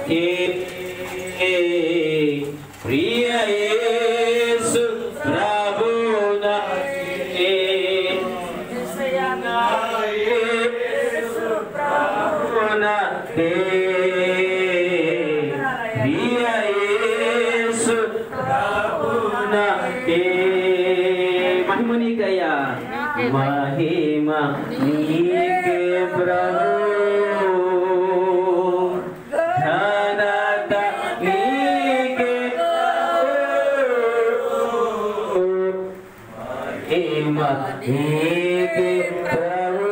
ప్రియ యేసు ప్రభునా ప్రభునా ప్రియ యేసు ప్రభునా మహిమ నీకయ్యా మహిమ నీకే ప్రభు ఘనత నీకే మహిమ నీకే ప్రభు.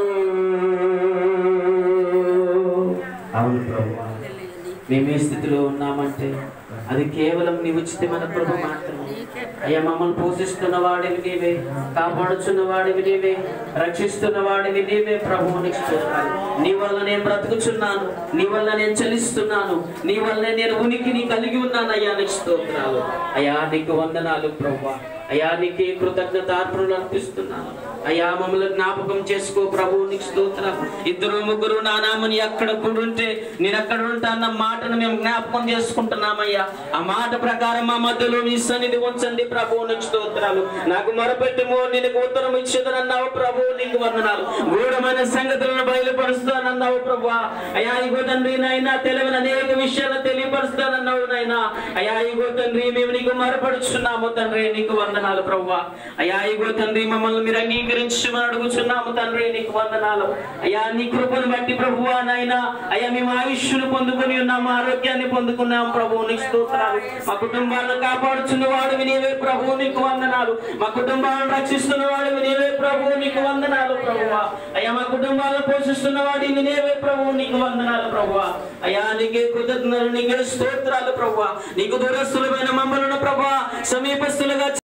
అవును ప్రభు, మేము ఏ స్థితిలో ఉన్నామంటే అది కేవలం నీ ఉచితమైన కృప మాత్రమే. అయ్యా, మమ్మల్ని పోషిస్తున్న వాడివి నీవే, కాపాడుచున్న వాడివి నీవే, రక్షిస్తున్న వాడివి నీవే ప్రభువు. నీకు స్తోత్రాలు. నీ వల్ల నేను బ్రతుకుచున్నాను, నీ వల్ల నేను చలిస్తున్నాను, నీ వల్లే నేను ఉనికిని కలిగి ఉన్నాను. అయ్యా నీకు స్తోత్రాలు. అయ్యా నీకు వందనాలు ప్రభువా. అయ్యా నీకే కృతజ్ఞతార్పణలు అర్పిస్తున్నాను. అయ్యా మమ్మల్ని జ్ఞాపకం చేసుకో ప్రభువు. నీకు స్తోత్రాలు. ఇద్దరు ముగ్గురు నా నామని ఎక్కడ కూడుంటే నేను అక్కడ ఉంటానన్న మాటను మేము జ్ఞాపకం చేసుకుంటున్నామయ్యా. ఆ మాట ప్రకారం మా మధ్యలో నీ సన్నిధి ఉంచండి ప్రభువు. నీకు స్తోత్రాలు. నాకు మొరపెట్టుమో నీకు ఉత్తరం ఇచ్చేదనన్నావు ప్రభువు. నీకు వందనాలు. గూఢమైన సంగతులను బయలుపరుస్తానన్నావు ప్రభువా. అయ్యా ఇగో తండ్రి నాయన తెలియని అనేక విషయాలు తెలియపరుస్తానన్నావు నాయన. అయ్యా ఇగో తండ్రి మేము నీకు మొరపడుచున్నాము తండ్రి. నీకు వందనాలు ప్రభువా. అయ్యా ఇగో తండ్రి మమ్మల్ని మీరు అంగీకరించమని అడుగుచున్నాము తండ్రి. నీకు వందనాలు. అయ్యా నీ కృపను బట్టి ప్రభువా నాయన. అయ్యా మేము ఆయుష్ను పొందుకొని ఉన్నాము, ఆరోగ్యాన్ని పొందుకున్నాము ప్రభువు. నీకు స్తోత్రాలు. మా కుటుంబాలను కాపాడుచున్న వాడివి నీవే ప్రభువు. నీకు వందనాలు. మా కుటుంబాలను రక్షిస్తున్న వాడివి నీవే ప్రభువు. నీకు వందనాలు ప్రభువా. అయ్యా మా కుటుంబాలను పోషిస్తున్న వాడివి నీవే ప్రభువు. నీకు వందనాలు ప్రభువా. అయ్యా నీకే కృతజ్ఞతలు, నీకే స్తోత్రాలు ప్రభువా. నీకు దూరస్తులమైన మమ్మలను ప్రభువా సమీపస్తులుగా